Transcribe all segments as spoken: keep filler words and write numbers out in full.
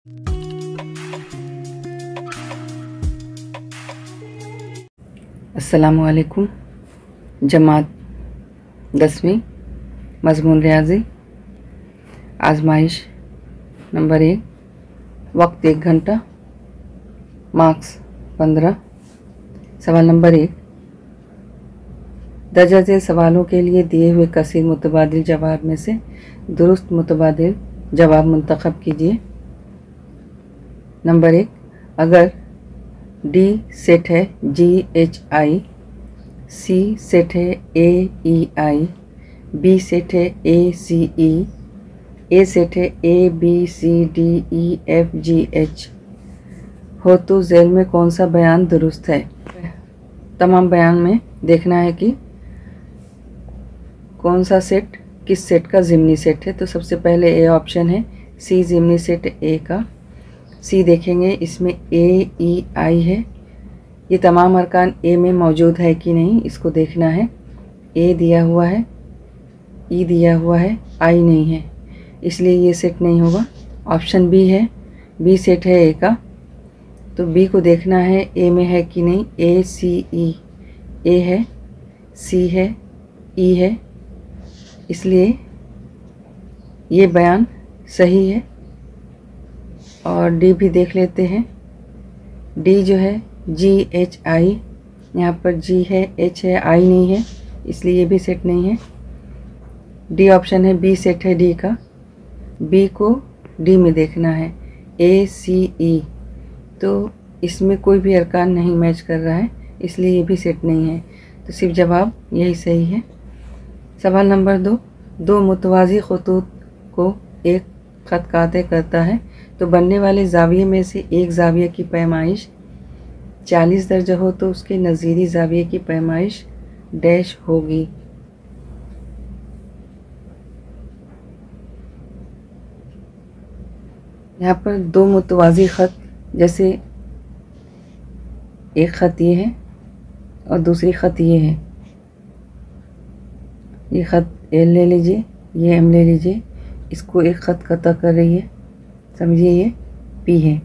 अस्सलामुअलैकुम। जमात दसवीं, मज़मून रियाज़ी, आजमाइश नंबर एक, वक्त एक घंटा, मार्क्स पंद्रह। सवाल नंबर एक, दर्जा झेल सवालों के लिए दिए हुए कसीर मुतबादिल जवाब में से दुरुस्त मुतबादिल जवाब मुंतखब कीजिए। नंबर एक, अगर डी सेट है जी एच आई, सी सेट है ए ई आई, बी सेट है ए सी ई, ए सेट है A B C D E F G H हो तो झेल में कौन सा बयान दुरुस्त है। तमाम बयान में देखना है कि कौन सा सेट किस सेट का ज़िमनी सेट है। तो सबसे पहले ए ऑप्शन है, सी ज़िमनी सेट ए का। सी देखेंगे, इसमें ए ई आई है, ये तमाम अरकान ए में मौजूद है कि नहीं इसको देखना है। ए दिया हुआ है, ई दिया हुआ है, आई नहीं है, इसलिए ये सेट नहीं होगा। ऑप्शन बी है, बी सेट है ए का, तो बी को देखना है ए में है कि नहीं। ए सी ई, ए है, सी है, ई है, इसलिए ये बयान सही है। और डी भी देख लेते हैं। डी जो है जी एच आई, यहाँ पर जी है, एच है, आई नहीं है, इसलिए ये भी सेट नहीं है। डी ऑप्शन है, बी सेट है डी का। बी को डी में देखना है, ए सी ई, तो इसमें कोई भी अरकान नहीं मैच कर रहा है, इसलिए ये भी सेट नहीं है। तो सिर्फ जवाब यही सही है। सवाल नंबर दो, दो मुतवाज़ी खतूत को एक ख़त काते करता है तो बनने वाले ज़ाविये में से एक ज़ाविये की पैमाइश चालीस दर्जा हो तो उसके नज़ीरी ज़ाविये की पैमाइश डैश होगी। यहाँ पर दो मुतवाज़ी ख़त, जैसे एक ख़त ये है और दूसरी ख़त ये है। ये ख़त एल ले लीजिए, ये एम ले लीजिए, इसको एक ख़त कता कर रही है, समझिए ये पी है।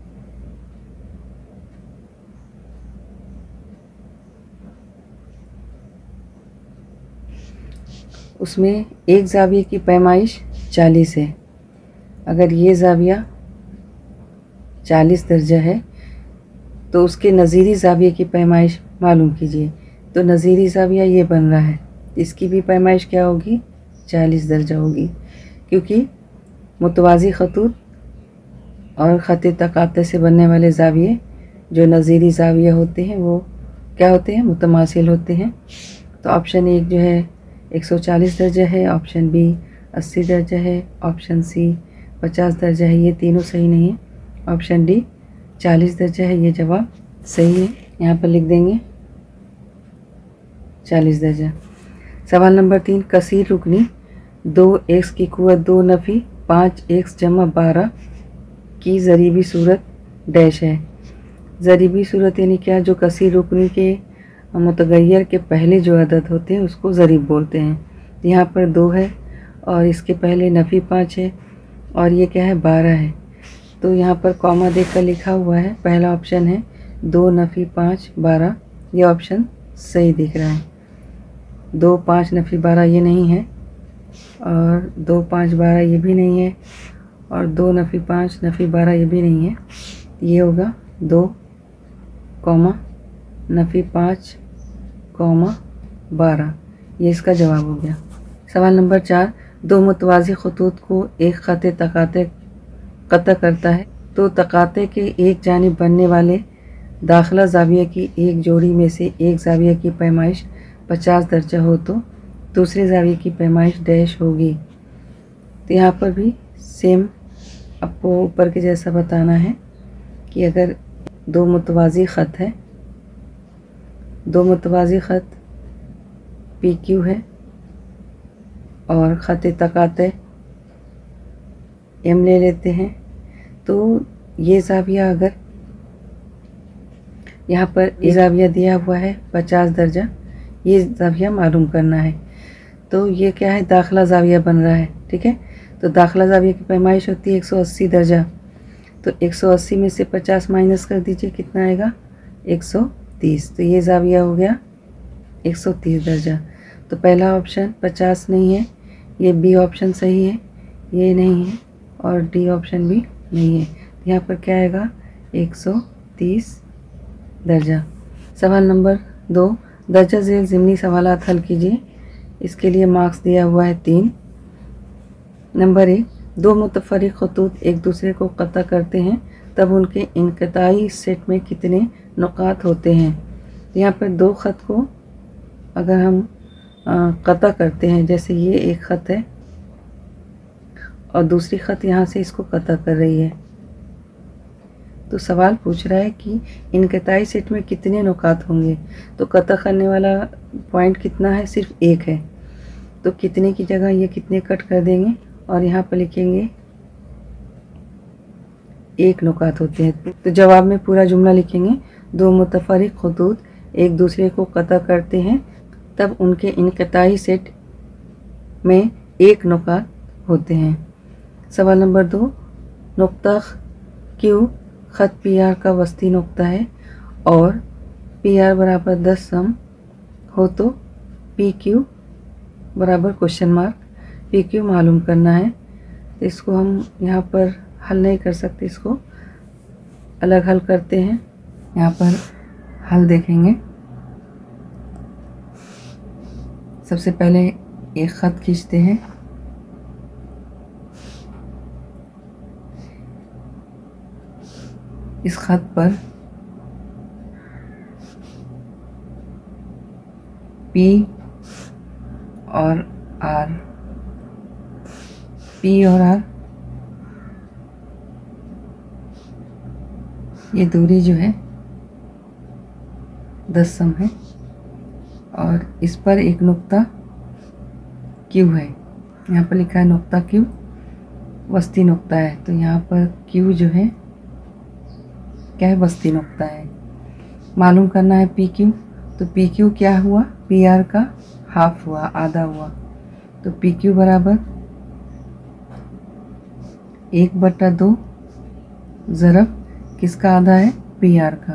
उसमें एक ज़ाविये की पैमाइश चालीस है। अगर ये ज़ाविया चालीस दर्जा है तो उसके नज़ीरी ज़ाविये की पैमाइश मालूम कीजिए। तो नज़ीरी ज़ाविया ये बन रहा है, इसकी भी पैमाइश क्या होगी, चालीस दर्जा होगी, क्योंकि मुतवाज़ी खतूत और ख़त तकाते से बनने वाले ज़ाविये जो नज़ीरी ज़ाविया होते हैं वो क्या होते हैं, मुतमासिल होते हैं। तो ऑप्शन एक जो है एक सौ चालीस दर्जा है, ऑप्शन बी अस्सी दर्जा है, ऑप्शन सी पचास दर्जा है, ये तीनों सही नहीं है। ऑप्शन डी चालीस दर्जा है, ये जवाब सही है। यहाँ पर लिख देंगे चालीस दर्जा। सवाल नंबर तीन, कसीर रुकनी दो एक्स की कुव्वत दो नफ़ी पाँच एक्स जमा बारह की ज़रीबी सूरत डैश है। ज़रीबी सूरत यानी क्या, जो कसीर रुकनी के मुतगय्यर के पहले जो अदद होते हैं उसको ज़रीब बोलते हैं। यहाँ पर दो है और इसके पहले नफ़ी पाँच है और ये क्या है, बारह है। तो यहाँ पर कॉमा देकर लिखा हुआ है, पहला ऑप्शन है दो नफ़ी पाँच बारह, ये ऑप्शन सही दिख रहा है। दो पाँच नफ़ी बारह ये नहीं है, और दो पाँच बारह ये भी नहीं है, और दो नफ़ी पाँच नफ़ी बारह ये भी नहीं है। ये होगा दो कॉमा नफ़ी पाँच कॉमा बारह, ये इसका जवाब हो गया। सवाल नंबर चार, दो मुतवाज़ी खतूत को एक ख़त तकाते कता करता है तो तकाते के एक जानिब बनने वाले दाखिला ज़ाविया की एक जोड़ी में से एक ज़ाविया की पैमाइश पचास दर्जा हो तो दूसरे ज़ाविये की पैमाइश डैश होगी। तो यहाँ पर भी सेम आपको ऊपर के जैसा बताना है कि अगर दो मुतवाज़ी ख़त है, दो मुतवाज़ी ख़त पी क्यू है और ख़त तकाते एम ले लेते हैं, तो ये ज़ाविया अगर यहाँ पर ये ज़ाविया दिया हुआ है पचास दर्जा, ये ज़ाविया मालूम करना है। तो ये क्या है, दाखिला ज़ाविया बन रहा है, ठीक है। तो दाखिला ज़ाविया की पैमाइश होती है एक सौ अस्सी दर्जा। तो एक सौ अस्सी में से पचास माइनस कर दीजिए, कितना आएगा एक सौ तीस। तो ये ज़ाविया हो गया एक सौ तीस दर्जा। तो पहला ऑप्शन पचास नहीं है, ये बी ऑप्शन सही है, ये नहीं है और डी ऑप्शन भी नहीं है। तो यहाँ पर क्या आएगा एक सौ तीस दर्जा। सवाल नंबर दो, दर्जा झेल ज़िमनी सवालात हल कीजिए। इसके लिए मार्क्स दिया हुआ है तीन। नंबर एक, दो मुतफरिक खतूत एक दूसरे को कता करते हैं तब उनके इनक़ताई सेट में कितने नुकात होते हैं। यहाँ पर दो ख़त को अगर हम कता करते हैं, जैसे ये एक ख़त है और दूसरी ख़त यहाँ से इसको कता कर रही है, तो सवाल पूछ रहा है कि इनक़ताई सेट में कितने नुकात होंगे। तो कता करने वाला पॉइंट कितना है, सिर्फ एक है। तो कितने की जगह ये कितने कट कर देंगे और यहाँ पर लिखेंगे एक नुकात होते हैं। तो जवाब में पूरा जुमला लिखेंगे, दो मुतफरिक खतूत एक दूसरे को कता करते हैं तब उनके इनक़ताई सेट में एक नुकात होते हैं। सवाल नंबर दो, नुक्ता क्यू ख़त पी आर का वस्ती नुक्ता है और पी आर बराबर दस सम हो तो पी क्यू बराबर क्वेश्चन मार्क पी क्यू मालूम करना है। तो इसको हम यहाँ पर हल नहीं कर सकते, इसको अलग हल करते हैं। यहाँ पर हल देखेंगे। सबसे पहले एक ख़त खींचते हैं, इस ख़त पर P और R, P और R ये दूरी जो है दस सम है और इस पर एक नुक्ता Q है। यहाँ पर लिखा है नुक्ता Q वस्ती नुक्ता है। तो यहाँ पर Q जो है क्या है, वस्ती नुक्ता है। मालूम करना है पी क्यू। तो पी क्यू क्या हुआ, पी आर का हाफ हुआ, आधा हुआ। तो पी क्यू बराबर एक बटा दो ज़रब किसका आधा है, पी आर का।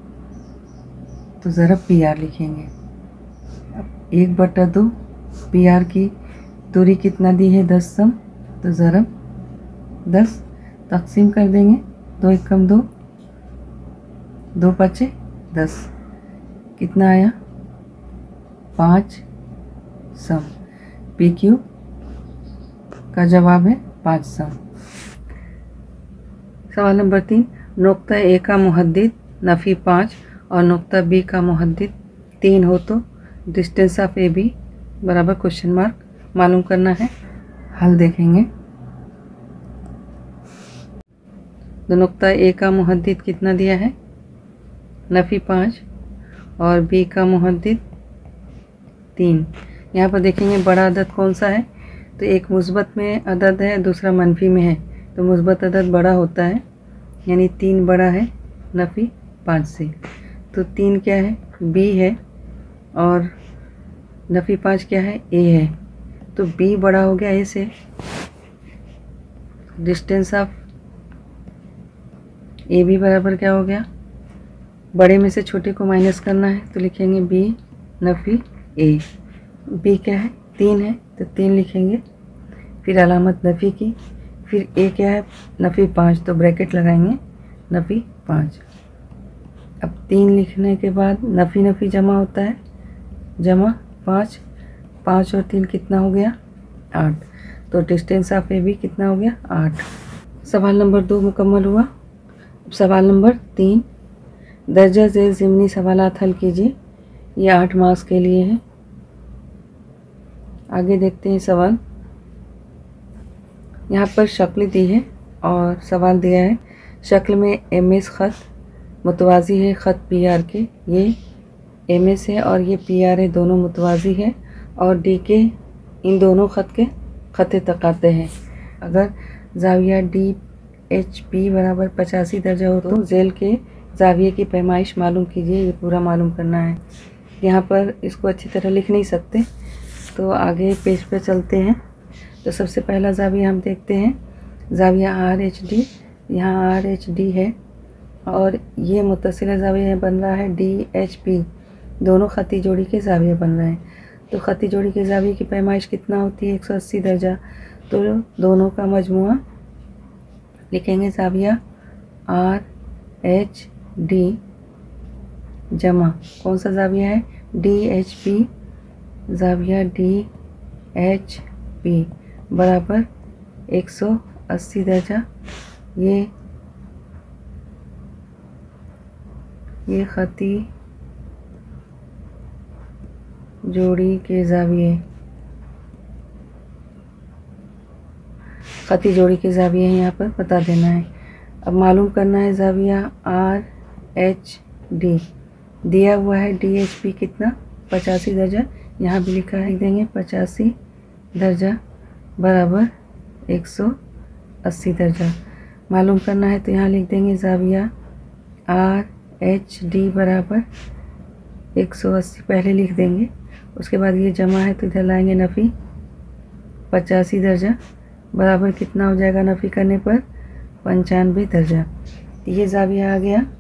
तो ज़रब पी आर लिखेंगे। अब एक बटा दो पी आर की दूरी कितना दी है, दस सम। तो ज़रब दस तकसीम कर देंगे, दो एक कम दो, दो पचे दस, कितना आया पाँच सम। पी क्यू का जवाब है पाँच सम। सवाल नंबर तीन, नुक्ता ए का मुहद्दिद नफ़ी पाँच और नुक्ता बी का मुहद्दिद तीन हो तो डिस्टेंस ऑफ ए बी बराबर क्वेश्चन मार्क मालूम करना है। हल देखेंगे। तो नुक्ता ए का मुहद्दिद कितना दिया है, नफ़ी पाँच और बी का मुहद्दिद तीन। यहाँ पर देखेंगे बड़ा अदद कौन सा है, तो एक मुस्बत में अदद है, दूसरा मनफी में है। तो मुस्बत अदद बड़ा होता है, यानी तीन बड़ा है नफ़ी पाँच से। तो तीन क्या है, बी है और नफ़ी पाँच क्या है, ए है। तो बी बड़ा हो गया ए से। डिस्टेंस ऑफ ए बी बराबर क्या हो गया, बड़े में से छोटे को माइनस करना है। तो लिखेंगे बी नफ़ी ए। बी क्या है, तीन है, तो तीन लिखेंगे, फिर अलामत नफ़ी की, फिर ए क्या है, नफ़ी पाँच, तो ब्रैकेट लगाएंगे नफ़ी पाँच। अब तीन लिखने के बाद नफ़ी नफ़ी जमा होता है, जमा पाँच, पाँच और तीन कितना हो गया, आठ। तो डिस्टेंस ऑफ ए बी कितना हो गया, आठ। सवाल नंबर दो मुकम्मल हुआ। अब सवाल नंबर तीन, दर्जा झेल ज़िमनी सवालात हल कीजिए। ये आठ मार्क्स के लिए है। आगे देखते हैं सवाल। यहाँ पर शक्ल दी है और सवाल दिया है, शक्ल में एम एस ख़त मुतवाज़ी है ख़त पी आर के। ये एम एस है और ये पी आर है, दोनों मुतवाज़ी है और डी के इन दोनों ख़त के ख़त तकाते हैं। अगर ज़ाविया डी एच पी बराबर पचासी दर्जा हो तो झेल के ज़ाविये की पैमाइश मालूम कीजिए। ये पूरा मालूम करना है। यहाँ पर इसको अच्छी तरह लिख नहीं सकते, तो आगे पेज पे चलते हैं। तो सबसे पहला ज़ाविया हम देखते हैं, ज़ाविया आर एच डी यहाँ आर एच डी है और ये मुत्तसिल ज़ाविया बन रहा है डी एच पी, दोनों ख़ती जोड़ी के ज़ाविया बन रहे हैं। तो ख़ती जोड़ी के ज़ाविये की पैमाइश कितना होती है? एक सौ अस्सी दर्जा। तो दोनों का मजमुआ लिखेंगे ज़ाविया आर एच डी जमा कौन सा ज़ाविया है? डी एच पी, ज़ाविया डी एच पी बराबर एक सौ अस्सी दर्जा। ये ये ख़ती जोड़ी के ज़ाविये ख़ती जोड़ी के ज़ाविये हैं, यहाँ पर बता देना है। अब मालूम करना है ज़ाविया आर एच डी दिया हुआ है डी एच पी कितना? पचासी दर्जा। यहाँ भी लिखा है, देंगे पचासी दर्जा बराबर एक सौ अस्सी दर्जा। मालूम करना है तो यहाँ लिख देंगे ज़ाविया आर एच डी बराबर एक सौ अस्सी पहले लिख देंगे, उसके बाद ये जमा है तो इधर लाएंगे नफ़ी पचासी दर्जा बराबर कितना हो जाएगा नफ़ी करने पर? पंचानवे दर्जा। ये ज़ाविया आ गया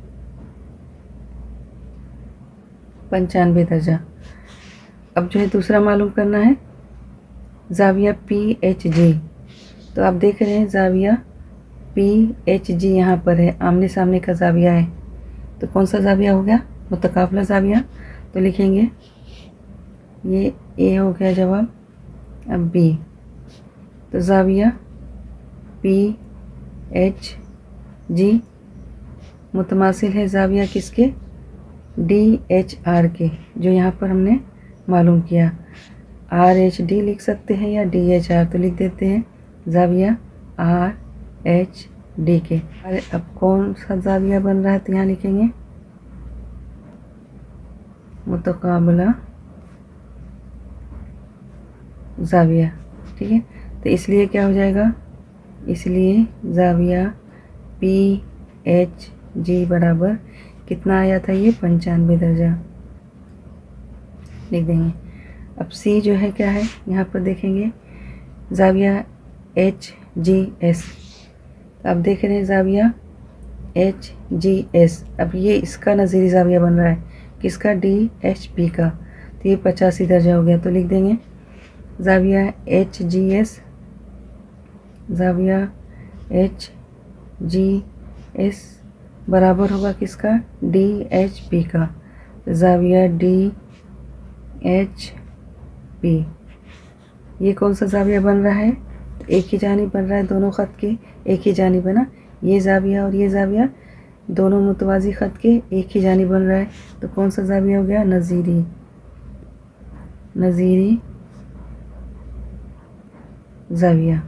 पंचानवे दर्जा। अब जो है दूसरा मालूम करना है ज़ाविया पी एच जी। तो आप देख रहे हैं ज़ाविया पी एच जी यहाँ पर है, आमने सामने का ज़ाविया है। तो कौन सा ज़ाविया हो गया? मुतकाबला ज़ाविया। तो लिखेंगे ये ए हो गया जवाब। अब बी, तो ज़ाविया पी एच जी मुतमासिल है ज़ाविया किसके? डी एच आर के, जो यहाँ पर हमने मालूम किया। आर एच डी लिख सकते हैं या डी एच आर, तो लिख देते हैं ज़ाविया आर एच डी के। अरे अब कौन सा ज़ाविया बन रहा है? तो यहाँ लिखेंगे मुतकाबला ज़ाविया। ठीक है, तो इसलिए क्या हो जाएगा? इसलिए ज़ाविया पी एच जी बराबर कितना आया था? ये पंचानवे दर्जा लिख देंगे। अब सी जो है क्या है? यहाँ पर देखेंगे ज़ाविया एच जी एस। अब देख रहे हैं ज़ाविया एच जी एस। अब ये इसका नज़ीरी ज़ाविया बन रहा है किसका? डी एच पी का। तो ये पचासी दर्जा हो गया, तो लिख देंगे ज़ाविया एच जी एस, ज़ाविया एच जी एस बराबर होगा किसका? डी एच पी का। ज़ाविया डी एच पी, ये कौन सा ज़ाविया बन रहा है? तो एक ही जानिब बन रहा है, दोनों ख़त के एक ही जानिब है ना। ये ज़ाविया और ये ज़ाविया दोनों मुतवाज़ी ख़त के एक ही जानिब बन रहा है। तो कौन सा ज़ाविया हो गया? नज़ीरी नज़ीरी ज़ाविया।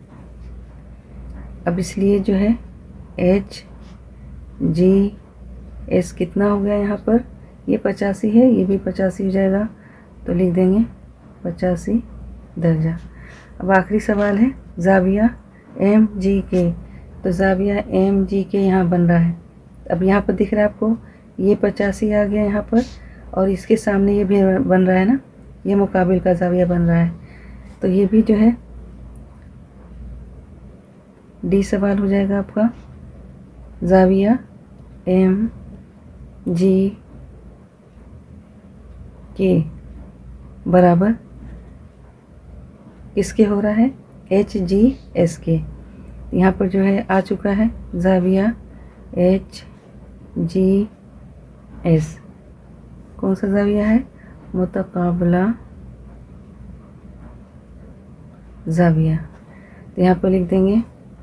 अब इसलिए जो है एच जी एस कितना हो गया यहाँ पर? ये पचासी है, ये भी पचासी हो जाएगा, तो लिख देंगे पचासी दर्जा। अब आखिरी सवाल है ज़ाविया एम जी के। तो ज़ाविया एम जी के यहाँ बन रहा है। अब यहाँ पर दिख रहा है आपको ये पचासी आ गया यहाँ पर, और इसके सामने ये भी बन रहा है ना, ये मुकाबिल का ज़ाविया बन रहा है। तो ये भी जो है डी सवाल हो जाएगा आपका। ज़ाविया एम जी के बराबर किसके हो रहा है? एच जी एस के। यहाँ पर जो है आ चुका है ज़ाविया एच जी एस। कौन सा ज़ाविया है? मुतकाबला ज़ाविया। तो यहाँ पर लिख देंगे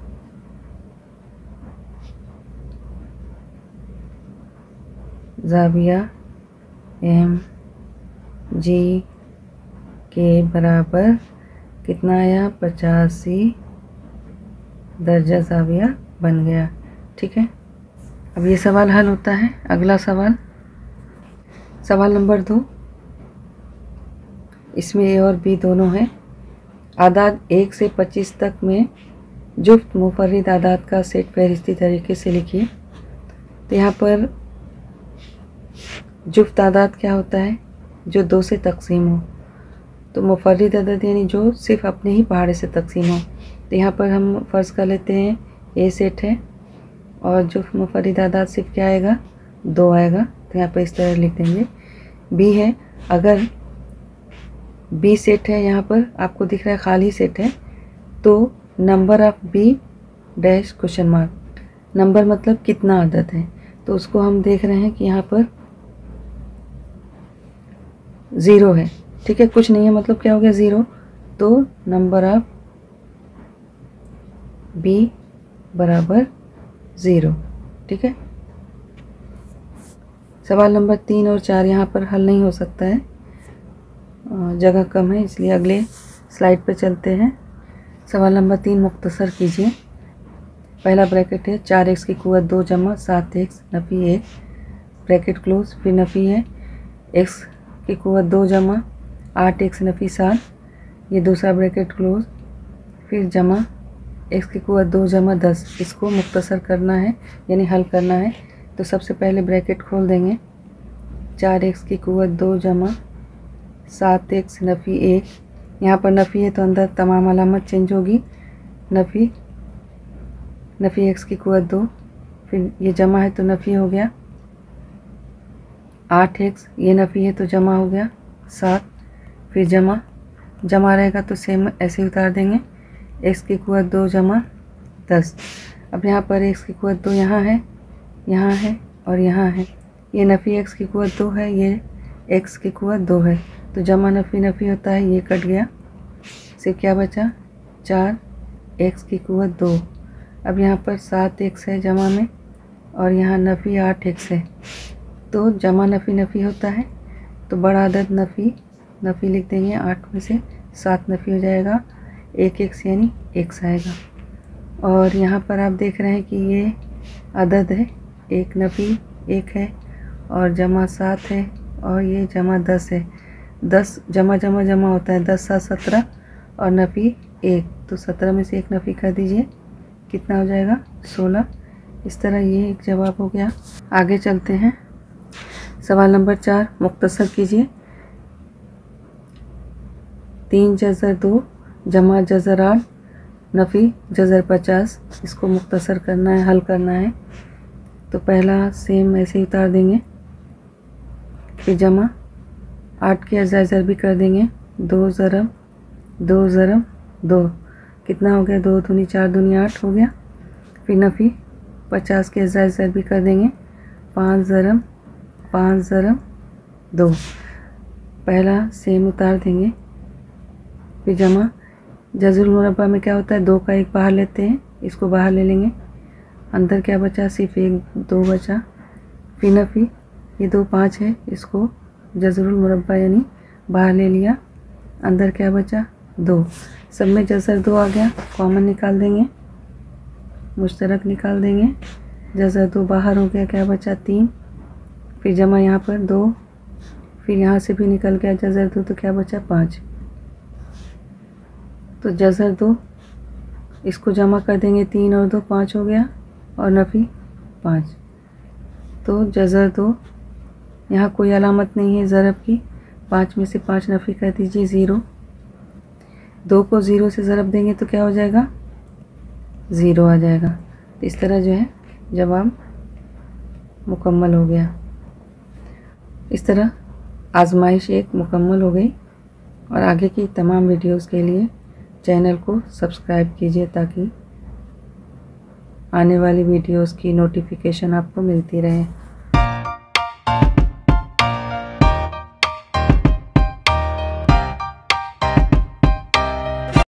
ज़ाविया एम जी के बराबर कितना आया? पचासी दर्जा ज़ाविया बन गया। ठीक है, अब ये सवाल हल होता है। अगला सवाल, सवाल नंबर दो, इसमें ए और बी दोनों हैं। आदाद एक से पच्चीस तक में जुफ्त मुफर्रिद आदाद का सेट फहरिस्ती तरीके से लिखिए। तो यहाँ पर जुफ्त आदाद क्या होता है? जो दो से तकसीम हो। तो मुफर्रिद अदद यानी जो सिर्फ अपने ही पहाड़े से तकसीम हो। तो यहाँ पर हम फ़र्ज़ कर लेते हैं ए सेट है और जो मुनफरिद आदाद सिर्फ क्या आएगा, दो आएगा। तो यहाँ पर इस तरह लिख देंगे। बी है, अगर बी सेट है, यहाँ पर आपको दिख रहा है खाली सेट है, तो number of B dash question mark, number मतलब कितना अदद है, तो उसको हम देख रहे हैं कि यहाँ पर ज़ीरो है। ठीक है, कुछ नहीं है मतलब क्या हो गया, ज़ीरो। तो नंबर ऑफ बी बराबर ज़ीरो। ठीक है, सवाल नंबर तीन और चार यहाँ पर हल नहीं हो सकता है, जगह कम है, इसलिए अगले स्लाइड पर चलते हैं। सवाल नंबर तीन मुख्तसर कीजिए। पहला ब्रैकेट है चार एक्स की कुव्वत दो जमा सात एक्स नफ़ी एक, ब्रैकेट क्लोज, फिर नफ़ी है एक्स की कुव्वत दो जमा आठ एक्स नफ़ी सात, ये दूसरा ब्रैकेट क्लोज, फिर जमा एक्स की कुव्वत दो जमा दस। इसको मुख्तसर करना है यानी हल करना है। तो सबसे पहले ब्रैकेट खोल देंगे, चार एक्स की कुव्वत दो जमा सात एक्स नफ़ी एक, यहाँ पर नफ़ी है तो अंदर तमाम अलामत चेंज होगी, नफ़ी नफ़ी एक्स की कुव्वत दो, फिर ये जमा है तो नफ़ी हो गया आठ एक्स, ये नफ़ी है तो जमा हो गया सात, फिर जमा जमा रहेगा तो सेम ऐसे ही उतार देंगे, एक्स की कुव्वत दो जमा दस। अब यहाँ पर एक्स की कुव्वत दो यहाँ है, यहाँ है और यहाँ है, ये नफ़ी एक्स की कुव्वत दो है, ये एक्स की कुव्वत दो है, तो जमा नफ़ी नफ़ी होता है, ये कट गया, सिर्फ क्या बचा, चार एक्स की कुव्वत दो। अब यहाँ पर सात एक्स है जमा में और यहाँ नफ़ी आठ एक्स है, तो जमा नफ़ी नफ़ी होता है, तो बड़ा अदद नफ़ी नफ़ी लिख देंगे, आठ में से सात नफ़ी हो जाएगा, एक एक्स यानी एक्स आएगा। और यहाँ पर आप देख रहे हैं कि ये अदद है, एक नफ़ी एक है और जमा सात है और ये जमा दस है, दस जमा जमा जमा होता है, दस सात सत्रह और नफ़ी एक, तो सत्रह में से एक नफ़ी कर दीजिए, कितना हो जाएगा, सोलह। इस तरह ये एक जवाब हो गया। आगे चलते हैं, सवाल नंबर चार मुख्तसर कीजिए। तीन जज़र दो जमा जज़र आठ नफ़ी जज़र पचास, इसको मुख्तसर करना है, हल करना है। तो पहला सेम ऐसे ही उतार देंगे, फिर जमा आठ के अज़ा ज़रबी कर देंगे, दो ज़रब दो ज़रब दो, कितना हो गया, दो दूनी चार दूनी आठ हो गया। फिर नफ़ी पचास के अज़ा ज़रबी कर देंगे, पाँच ज़रब पाँच ज़रब दो, पहला सेम उतार देंगे, फिर जमा जज़रुल मुरब्बा में क्या होता है, दो का एक बाहर लेते हैं, इसको बाहर ले लेंगे, अंदर क्या बचा, सिर्फ एक दो बचा। फिर नफ़ी ये दो पाँच है, इसको जज़रुल मुरब्बा यानी बाहर ले लिया, अंदर क्या बचा, दो, सब में जज़र दो आ गया, कॉमन निकाल देंगे, मुश्तरक निकाल देंगे, जज़र दो बाहर हो गया, क्या बचा, तीन। फिर जमा यहाँ पर दो, फिर यहाँ से भी निकल गया जज़र दो, तो क्या बचा, पाँच। तो जज़र दो इसको जमा कर देंगे, तीन और दो पाँच हो गया और नफ़ी पाँच। तो जज़र दो, यहाँ कोई अलामत नहीं है ज़रब की, पाँच में से पाँच नफ़ी कर दीजिए, ज़ीरो। दो को ज़ीरो से ज़रब देंगे तो क्या हो जाएगा, ज़ीरो आ जाएगा। तो इस तरह जो है जवाब मुकम्मल हो गया। इस तरह आजमाइश एक मुकम्मल हो गई। और आगे की तमाम वीडियोस के लिए चैनल को सब्सक्राइब कीजिए ताकि आने वाली वीडियोस की नोटिफिकेशन आपको मिलती रहे।